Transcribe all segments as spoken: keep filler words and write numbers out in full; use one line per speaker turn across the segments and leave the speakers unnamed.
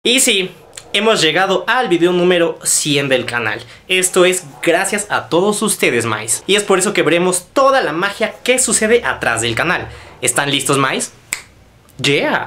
Y sí, hemos llegado al video número cien del canal. Esto es gracias a todos ustedes, Mice. Y es por eso que veremos toda la magia que sucede atrás del canal. ¿Están listos, Mice? ¡Yeah!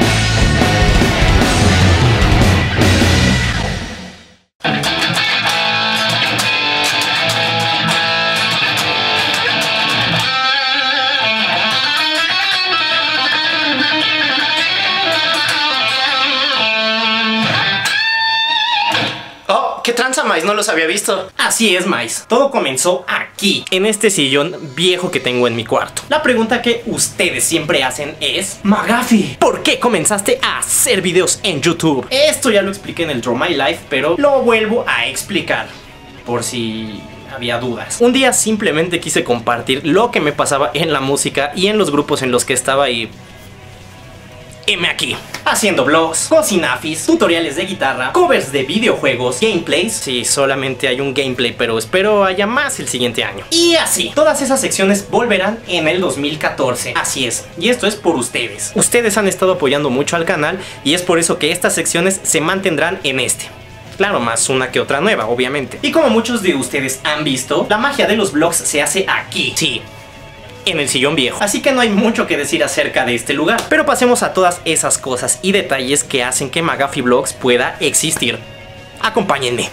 ¿Qué tranza, Mice? No los había visto. Así es, Mice. Todo comenzó aquí, en este sillón viejo que tengo en mi cuarto. La pregunta que ustedes siempre hacen es: Magafi, ¿por qué comenzaste a hacer videos en YouTube? Esto ya lo expliqué en el Draw My Life, pero lo vuelvo a explicar por si había dudas. Un día simplemente quise compartir lo que me pasaba en la música y en los grupos en los que estaba y... heme aquí, haciendo vlogs, cocinafis, tutoriales de guitarra, covers de videojuegos, gameplays. Sí, solamente hay un gameplay, pero espero haya más el siguiente año. Y así, todas esas secciones volverán en el dos mil catorce. Así es, y esto es por ustedes. Ustedes han estado apoyando mucho al canal y es por eso que estas secciones se mantendrán en este. Claro, más una que otra nueva, obviamente. Y como muchos de ustedes han visto, la magia de los vlogs se hace aquí. Sí, en el sillón viejo. Así que no hay mucho que decir acerca de este lugar. Pero pasemos a todas esas cosas y detalles que hacen que Magafi Vlogs pueda existir. Acompáñenme.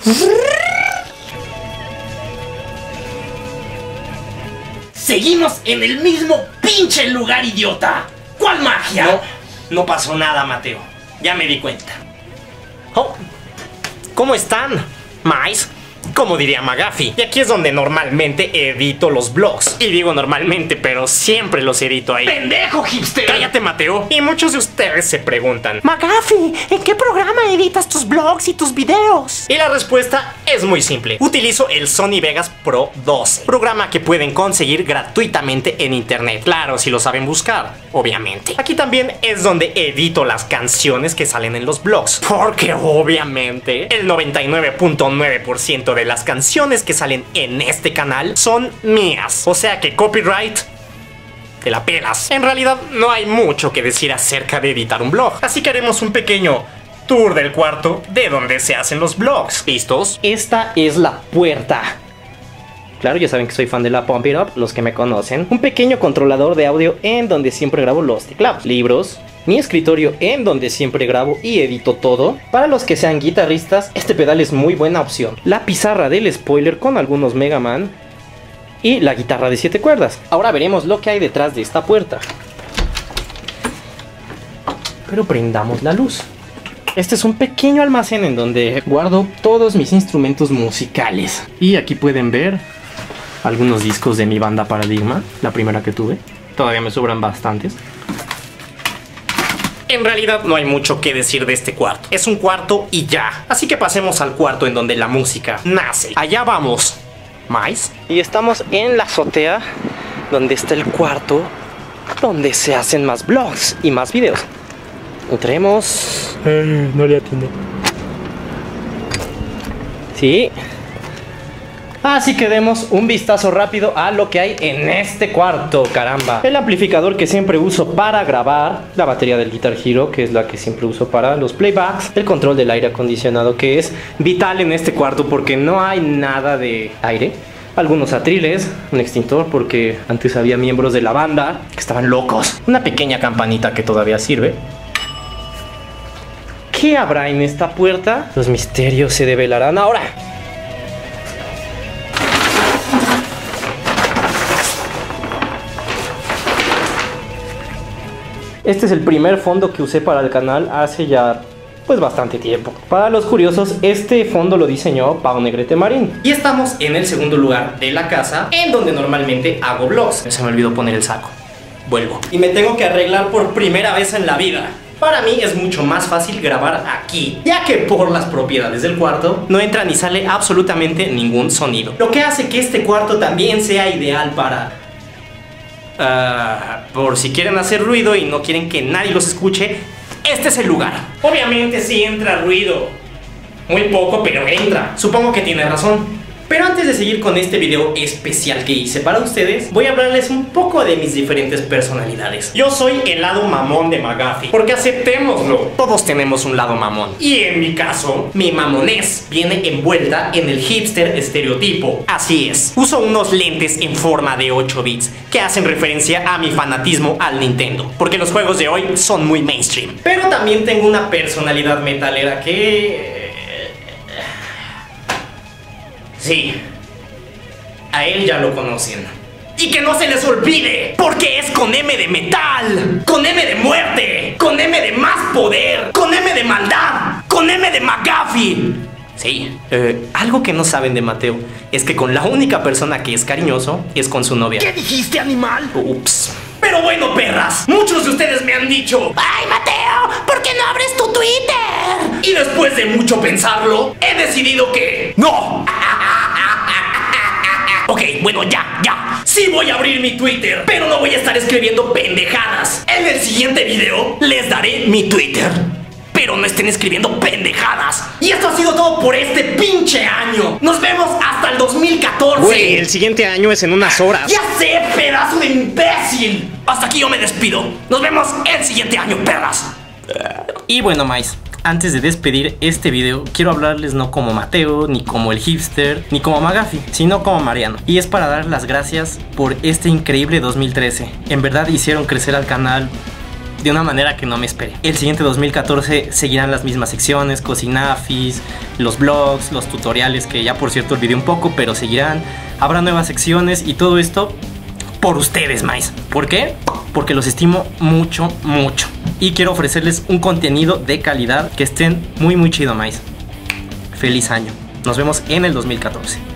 Seguimos en el mismo pinche lugar, idiota. ¿Cuál magia? No, no pasó nada, Mateo. Ya me di cuenta. Oh, ¿cómo están, Mice? Como diría Magafi. Y aquí es donde normalmente edito los vlogs. Y digo normalmente, pero siempre los edito ahí. ¡Pendejo, hipster! ¡Cállate, Mateo! Y muchos de ustedes se preguntan: Magafi, ¿en qué programa editas tus vlogs y tus videos? Y la respuesta es muy simple. Utilizo el Sony Vegas Pro doce, programa que pueden conseguir gratuitamente en internet. Claro, si lo saben buscar, obviamente. Aquí también es donde edito las canciones que salen en los vlogs, porque obviamente el noventa y nueve punto nueve por ciento de las canciones que salen en este canal son mías. O sea que copyright, te la pelas. En realidad no hay mucho que decir acerca de editar un vlog, así que haremos un pequeño tour del cuarto de donde se hacen los vlogs. ¿Listos? Esta es la puerta. Claro, ya saben que soy fan de la Pump It Up, los que me conocen. Un pequeño controlador de audio en donde siempre grabo los teclados. Libros. Mi escritorio en donde siempre grabo y edito todo. Para los que sean guitarristas, este pedal es muy buena opción. La pizarra del spoiler con algunos Mega Man. Y la guitarra de siete cuerdas. Ahora veremos lo que hay detrás de esta puerta. Pero prendamos la luz. Este es un pequeño almacén en donde guardo todos mis instrumentos musicales. Y aquí pueden ver algunos discos de mi banda Paradigma, la primera que tuve. Todavía me sobran bastantes. En realidad no hay mucho que decir de este cuarto. Es un cuarto y ya. Así que pasemos al cuarto en donde la música nace. Allá vamos, Mice. Y estamos en la azotea, donde está el cuarto donde se hacen más vlogs y más videos. Entremos.
Eh, no le atiné.
Sí. Así que demos un vistazo rápido a lo que hay en este cuarto, caramba. El amplificador que siempre uso para grabar, la batería del Guitar Hero, que es la que siempre uso para los playbacks, el control del aire acondicionado, que es vital en este cuarto porque no hay nada de aire. Algunos atriles, un extintor porque antes había miembros de la banda que estaban locos. Una pequeña campanita que todavía sirve. ¿Qué habrá en esta puerta? Los misterios se develarán ahora. Este es el primer fondo que usé para el canal hace ya pues bastante tiempo. Para los curiosos, este fondo lo diseñó Pau Negrete Marín. Y estamos en el segundo lugar de la casa, en donde normalmente hago vlogs. Se me olvidó poner el saco. Vuelvo. Y me tengo que arreglar por primera vez en la vida. Para mí es mucho más fácil grabar aquí, ya que por las propiedades del cuarto no entra ni sale absolutamente ningún sonido. Lo que hace que este cuarto también sea ideal para... Uh, por si quieren hacer ruido y no quieren que nadie los escuche, este es el lugar. Obviamente sí entra ruido. Muy poco, pero entra. Supongo que tiene razón. Pero antes de seguir con este video especial que hice para ustedes, voy a hablarles un poco de mis diferentes personalidades. Yo soy el lado mamón de McAfee, porque aceptémoslo, todos tenemos un lado mamón. Y en mi caso, mi mamonés viene envuelta en el hipster estereotipo. Así es, uso unos lentes en forma de ocho bits que hacen referencia a mi fanatismo al Nintendo, porque los juegos de hoy son muy mainstream. Pero también tengo una personalidad metalera que... sí, a él ya lo conocen. Y que no se les olvide, porque es con M de metal, con M de muerte, con M de más poder, con M de maldad, con M de McAfee. Sí, eh, algo que no saben de Mateo es que con la única persona que es cariñoso es con su novia.
¿Qué dijiste, animal?
Ups. Pero bueno, perras, muchos de ustedes me han dicho: ¡ay, Mateo! ¿Por qué no abres tu Twitter? Y después de mucho pensarlo, he decidido que... ¡no! Ok, bueno, ya, ya. Sí voy a abrir mi Twitter, pero no voy a estar escribiendo pendejadas. En el siguiente video les daré mi Twitter, pero no estén escribiendo pendejadas. Y esto ha sido todo por este pinche año. Nos vemos hasta el dos mil catorce.
Güey, el siguiente año es en unas horas.
Ya sé, pedazo de imbécil. Hasta aquí yo me despido. Nos vemos el siguiente año, perras. Y bueno, mais, antes de despedir este video, quiero hablarles no como Mateo, ni como el hipster, ni como McAfee, sino como Mariano. Y es para dar las gracias por este increíble dos mil trece. En verdad hicieron crecer al canal de una manera que no me esperé. El siguiente dos mil catorce seguirán las mismas secciones, cocinafis, los vlogs, los tutoriales, que ya por cierto olvidé un poco, pero seguirán. Habrá nuevas secciones y todo esto por ustedes, mais. ¿Por qué? Porque los estimo mucho, mucho. Y quiero ofrecerles un contenido de calidad que estén muy, muy chido, mais. Feliz año. Nos vemos en el dos mil catorce.